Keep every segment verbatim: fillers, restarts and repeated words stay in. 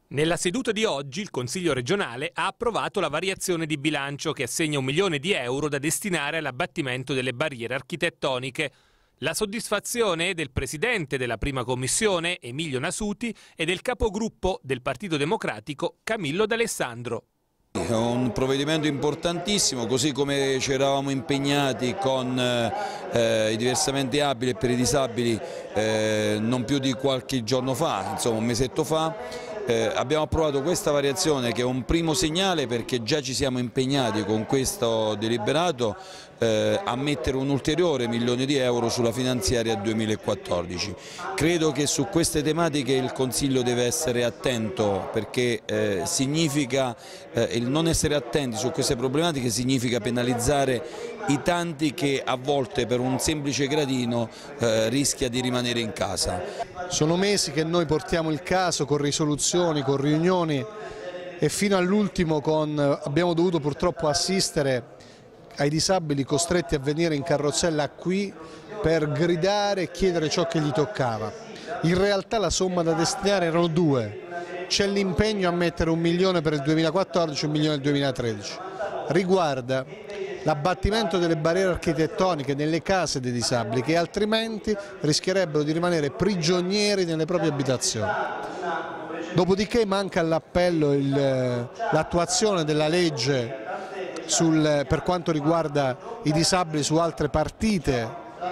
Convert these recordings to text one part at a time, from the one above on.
Nella seduta di oggi il Consiglio regionale ha approvato la variazione di bilancio che assegna un milione di euro da destinare all'abbattimento delle barriere architettoniche. La soddisfazione del Presidente della Prima Commissione, Emilio Nasuti, e del capogruppo del Partito Democratico, Camillo D'Alessandro. È un provvedimento importantissimo, così come ci eravamo impegnati con eh, i diversamente abili e per i disabili eh, non più di qualche giorno fa, insomma un mesetto fa. Eh, abbiamo approvato questa variazione che è un primo segnale, perché già ci siamo impegnati con questo deliberato eh, a mettere un ulteriore milione di euro sulla finanziaria duemilaquattordici. Credo che su queste tematiche il Consiglio deve essere attento, perché eh, significa, eh, il non essere attenti su queste problematiche significa penalizzare i tanti che a volte per un semplice gradino eh, rischia di rimanere in casa. Sono mesi che noi portiamo il caso con risoluzioni, con riunioni, e fino all'ultimo abbiamo dovuto purtroppo assistere ai disabili costretti a venire in carrozzella qui per gridare e chiedere ciò che gli toccava. In realtà la somma da destinare erano due, c'è l'impegno a mettere un milione per il duemilaquattordici e un milione nel duemilatredici. Riguarda l'abbattimento delle barriere architettoniche nelle case dei disabili, che altrimenti rischierebbero di rimanere prigionieri nelle proprie abitazioni. Dopodiché manca all'appello l'attuazione della legge sul, per quanto riguarda i disabili su altre partite.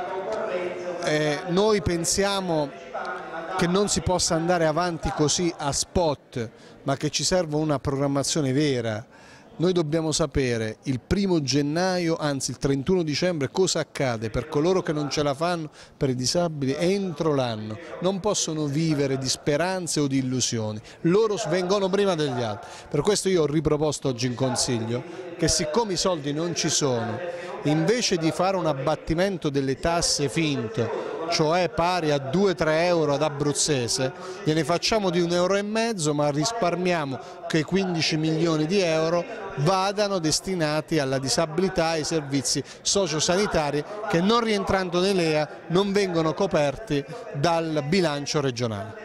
Eh, noi pensiamo che non si possa andare avanti così a spot, ma che ci serva una programmazione vera. Noi dobbiamo sapere il primo gennaio, anzi il trentuno dicembre, cosa accade per coloro che non ce la fanno, per i disabili, entro l'anno. Non possono vivere di speranze o di illusioni, loro vengono prima degli altri. Per questo io ho riproposto oggi in Consiglio che, siccome i soldi non ci sono, invece di fare un abbattimento delle tasse finto, cioè pari a due tre euro ad abruzzese, gliene facciamo di un euro e mezzo, ma risparmiamo che quindici milioni di euro vadano destinati alla disabilità e ai servizi sociosanitari che, non rientrando nell'E A, non vengono coperti dal bilancio regionale.